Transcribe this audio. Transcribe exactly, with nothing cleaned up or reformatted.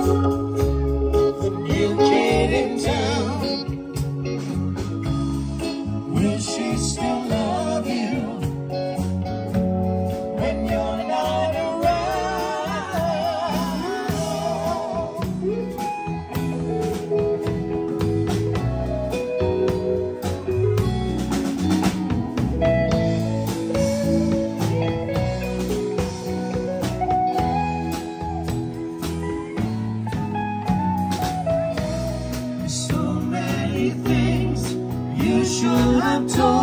the new kid in town. Will she still love you when you're not things you should have told